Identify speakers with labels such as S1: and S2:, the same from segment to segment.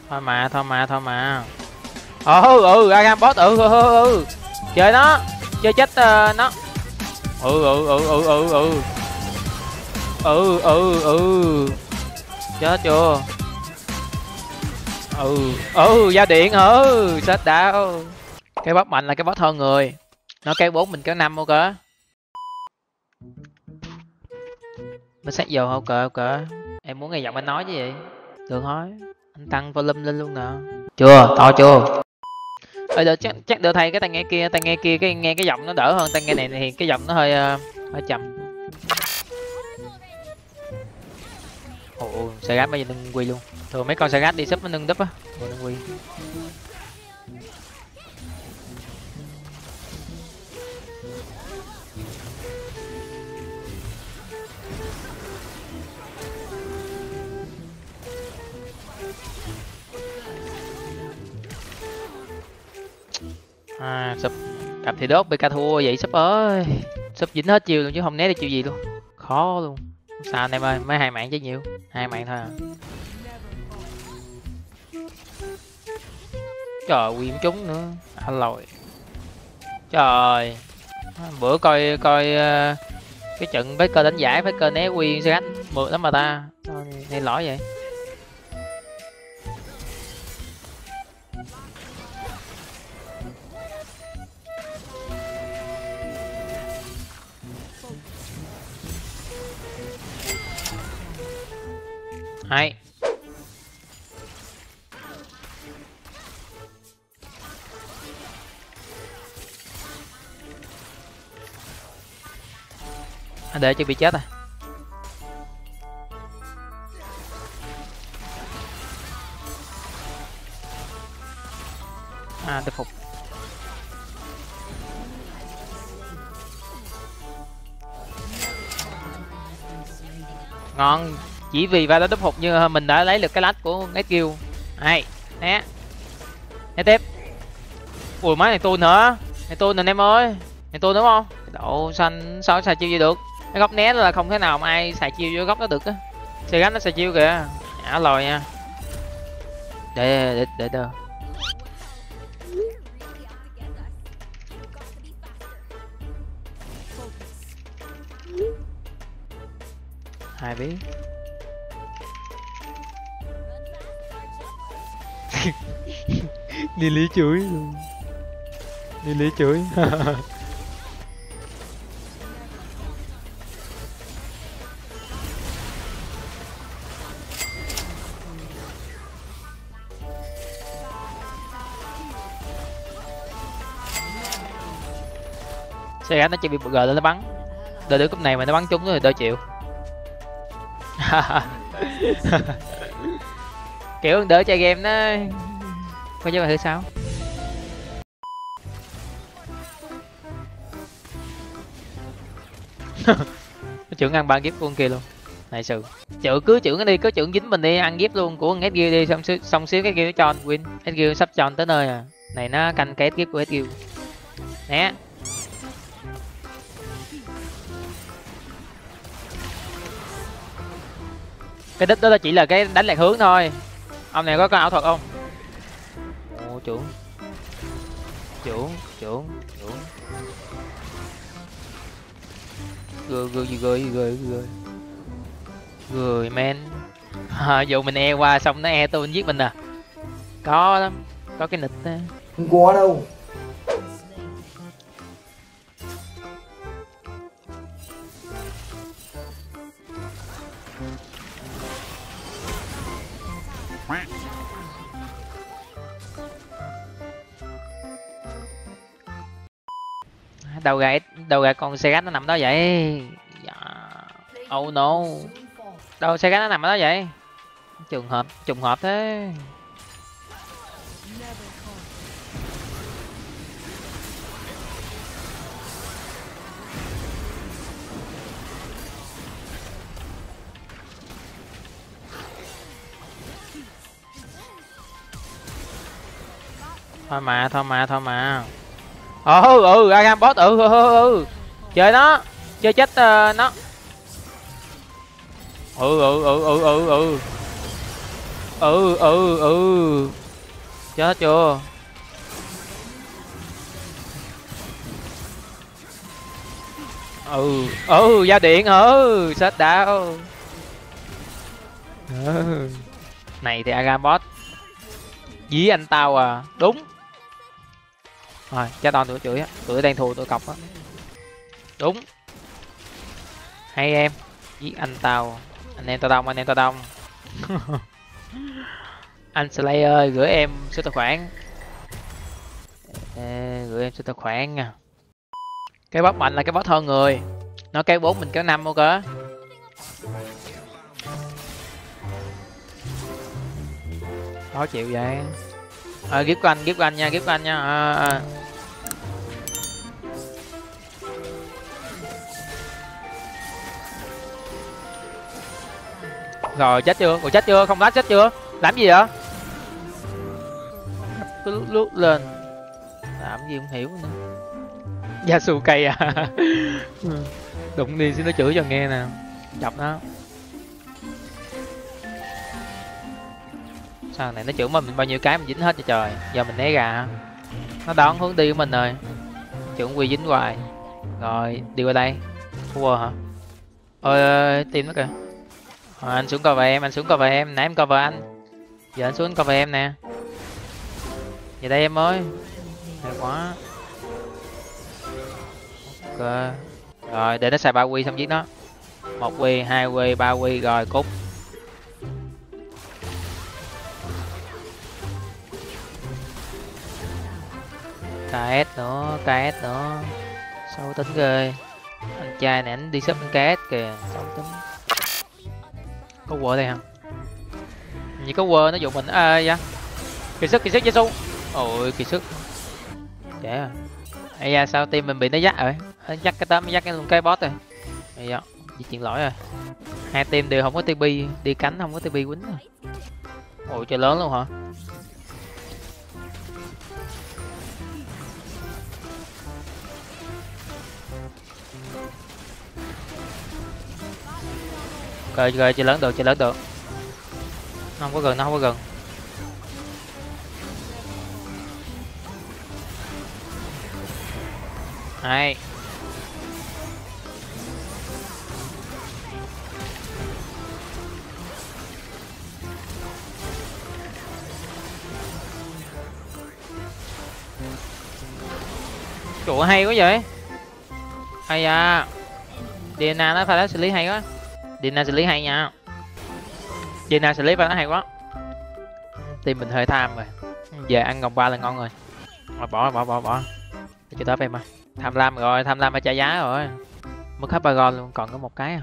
S1: Thôi mà. Agam boss chơi nó, chơi chết nó. Chết chưa? Giao điện chết đảo. Cái boss mạnh là cái boss hơn người, nó cái 4 mình cái 5 ok. Nó sát vô ok. Em muốn nghe giọng anh nói chứ gì? Được thôi, anh tăng volume lên luôn nè. Chưa, to chưa? Được, chắc được thay cái tai nghe kia cái nghe cái giọng nó đỡ hơn tai nghe này thì cái giọng nó hơi trầm. Sagat bây giờ nâng quy luôn. Thường mấy con Sagat đi sub nó nâng đúp á, nâng quy. Sub cặp thì đốt BK thua vậy sub ơi. Sub dính hết chiều luôn chứ không né được chiều gì luôn. Khó luôn. Sao anh em ơi, mới 2 mạng chứ nhiều. 2 mạng thôi à. Trời quyển trúng nữa. Anh lòi. Trời. Bữa coi cái trận với cơ đánh giải với cơ né Quyên sẽ gánh mượt lắm mà ta. Này lỗi vậy. Hay. Để cho bị chết tôi phục. Ngon, chỉ vì va đó đúp phục như mình đã lấy được cái lách của Netgill. Hay, né tiếp. Ui máy này tuôn nữa, này tuôn anh em ơi, này tuôn đúng không? Độ xanh sao xài chiêu gì được? Cái góc né là không thể nào mà ai xài chiêu vô góc đó được á. Xe gắn nó xài chiêu kìa, nhả lòi nha. Để đâu. Hai biết. Đi lý chuối luôn. Đi lý chuối. Xe gắn nó chỉ bị g lên nó bắn. Đợi đứa cúp này mà nó bắn trúng thì đỡ chịu. Kiểu đỡ chơi game nó coi chứ mà thử sao. Trưởng ăn 3 gift con kia luôn. Này sự cứ trưởng cái đi, cứ trưởng dính mình đi, ăn gift luôn của Edgear đi, xong xíu cái kia nó cho anh win. Edgear sắp cho anh tới nơi à. Này nó canh cái gift của Edgear. Né. Cái đích đó chỉ là cái đánh lạc hướng thôi. Ông này có ảo thuật không? Ồ, trưởng gười men. Dù mình e qua xong nó e tôi giết mình à. Có lắm, có cái nịch á.
S2: Không có đâu.
S1: Đâu ra con xe gắn nó nằm đó vậy. Oh no. Đâu xe gắn nó nằm ở đó vậy? Trùng hợp thế. Thôi mà. Agam boss chơi nó, chơi chết nó. Ừ. Chết chưa? Giao điện. Chết đau. Này thì Agabot dí anh tao à. Đúng rồi, cha toàn tụi chửi á, tụi đang thù tụi cọc á. Đúng hay em, giết anh tao. Anh em tao đông. Anh Slayer ơi, gửi em số tài khoản. Gửi em số tài khoản nha. Cái boss mạnh là cái boss hơn người, nó cái 4 mình cái 5 ok. Khó chịu vậy. Gift của anh nha. Rồi chết chưa? Không lát chết chưa? Làm gì vậy? Cứ lướt lên. Làm gì không hiểu nữa. Yasuke à. Đụng đi xin nó chửi cho nghe nè. Chọc nó. Sao này nó chửi mình bao nhiêu cái mình dính hết cho trời. Giờ mình né gà. Nó đón hướng đi của mình rồi. Chửi quy dính hoài. Rồi đi qua đây. Thua hả? Ôi tim nó kìa. Anh xuống cover em, nãy em cover anh. Giờ anh xuống cover em nè. Về đây em ơi. Hay quá. Ok. Rồi để nó xài 3 quy xong giết nó. 1 quy, 2 quy, 3 quy rồi cút. KS nữa. Xấu tính ghê. Anh trai này anh đi sắp KS kìa, xấu tính. Có quơ đây hả? Như có quơ nó dùng mình dạ. Kỳ sức Giêsu. Ôi kỳ sức. Trẻ à. Ây da sao team mình bị nó dắt rồi. Dắt cái tấm dắt cái boss rồi. Ây da, di chuyển lỗi rồi. Hai team đều không có TP, đi cánh không có TP quýnh rồi. Ôi trời lớn luôn hả? Rồi chơi lớn được. Nó không có gần. Hay. Chỗ hay quá vậy. Hay à. Diana nó pha xử lý hay quá. Diana xử lý hay nha. Diana xử lý pha nó hay quá. Team mình hơi tham rồi. Về ăn gồng 3 là ngon rồi. Rồi bỏ. Chưa tới em à. Tham lam phải trả giá rồi. Mất hết Paragon luôn, còn có một cái à.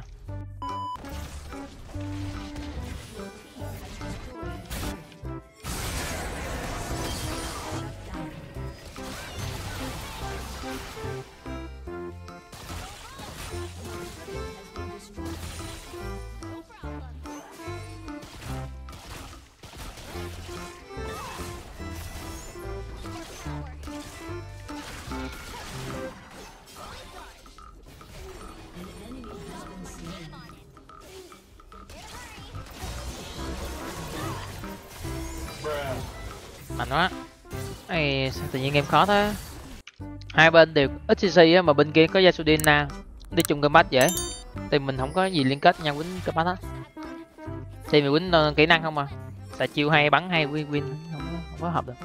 S1: Mạnh quá. Ê, sao tự nhiên game khó thế. Hai bên đều XCC á, mà bên kia có Yasudina đi chung combat dễ. Thì mình không có gì liên kết nhau quýnh combat hết. Thì mình quýnh kỹ năng không à. Tại chiêu hay, bắn hay, win không có hợp được.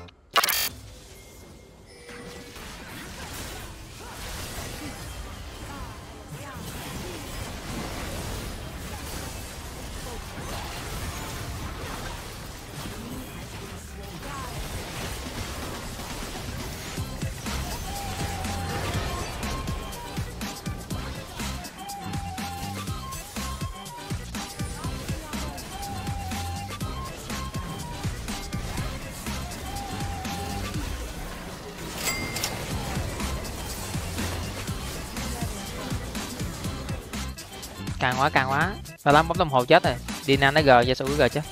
S1: Càng quá. Và lắm bấm đồng hồ chết rồi. Dina nó gờ, Yasuo gờ chết.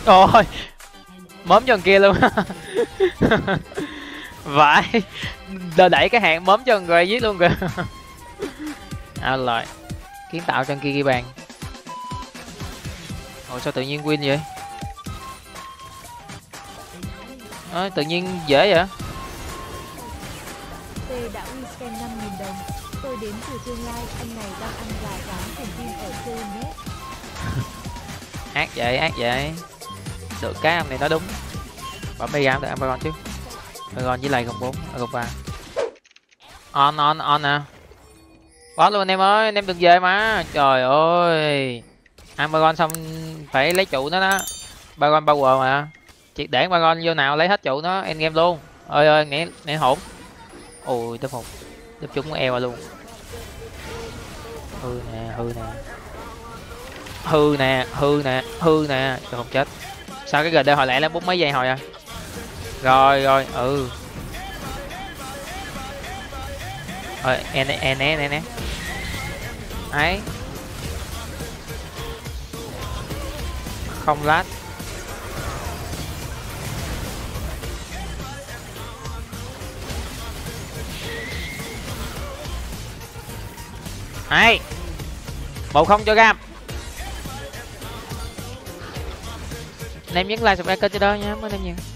S1: Ôi mớm cho kia luôn. Vãi. đẩy cái hàng móm cho người giết luôn kìa. Rồi kiến tạo trong kia ghi bàn. Ủa sao tự nhiên win vậy? Tự nhiên dễ vậy.
S2: T đã win scan 5.000 đồng. Tôi đến từ tương lai, anh này đang ăn gà rán cùng tin ở Seoul nhé.
S1: Ác vậy. Được cái ông này nói đúng. Bấm mega được Amazon chứ. Amazon với lại 04, 03. On nè. Boss luôn anh em ơi, anh em đừng về mà. Trời ơi. Amazon xong phải lấy trụ nó đó. Baron power mà. Chỉ để Baron vô nào lấy hết trụ nó end game luôn. Ơi nãy hổn. Ôi đập hụt. Đập trúng eo luôn. Hư nè. Trời không chết. Sao cái GD hồi lẹ lên 4 mấy giây hồi à? Rồi. Rồi né. Ấy. Không lát. Ấy. 1-0 cho Gam. Anh em nhấn like subscribe kênh cho đó nhé, mấy anh em nhiều.